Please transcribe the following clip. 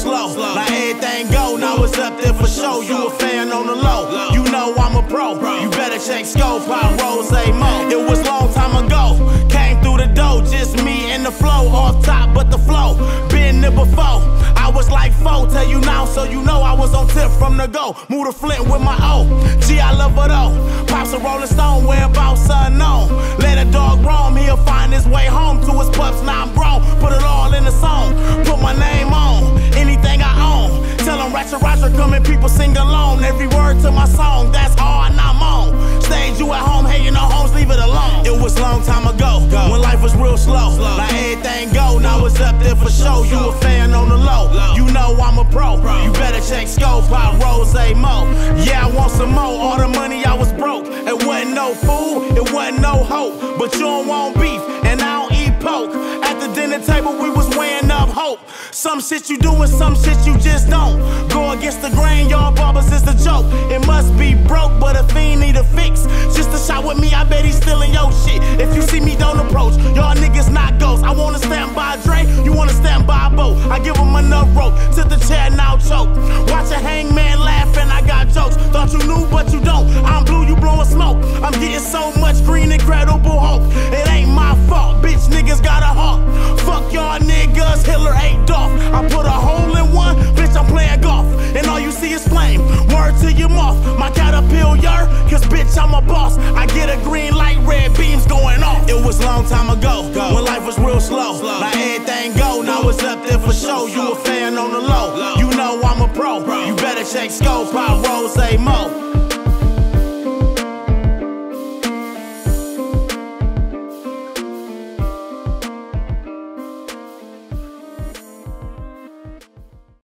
slow. Now everything go, now it's up there for show. You a fan on the low, you know I'm a pro. You better check scope, I Rose Mo. It was long time ago, came through the door, just me and the flow. Off top, but the flow, been there before. I was like foe, tell you now, so you know I was on tip from the go. Move to Flint with my O. Gee, I love her though. Pops a Rolling Stone, whereabouts unknown. Let a dog roam, he'll find his way home to his pups. Now I'm grown, put it all in the song. Put my name on anything I own. Tell them Ratchet Roger coming, people sing along. Every word to my song, that's hard and I'm on. Stage you at home, hey, you know homes, leave it alone. It was long time ago, when life was real slow. Now everything go, now it's up there for show. You a fan on the low, you know I'm a pro. You better check scope, I Rose Mo. Yeah, I want some more, all the money I was broke. It wasn't no food, it wasn't no hope. But you don't want beef, and I don't eat pork. At the dinner table, we was weighing up hope. Some shit you do and some shit you just don't. Go against the grain, y'all barbers is the joke. It must be broke, but a fiend need a fix. Just a shot with me, I bet he's stealing your shit. If you see me, don't approach. Y'all niggas not ghosts. I wanna stand by Dre, you wanna stand by a boat. I give him enough rope, to the chair now choke. Watch a hangman laugh and I got jokes. Thought you knew, but you don't. I'm blue, you blowing smoke. I'm getting so much green, incredible hope. It ain't my fault, bitch niggas got a heart. Fuck y'all niggas, Hitler ate Dolph. I put a hole in one, bitch I'm playing golf. And all you see is flame, word to your moth. My caterpillar, cause bitch I'm a boss. I get a green light, red beams going off. It was long time ago, when life was real slow. Now everything go, now it's up there for show. You a fan on the low, you know I'm a pro. You better check scope,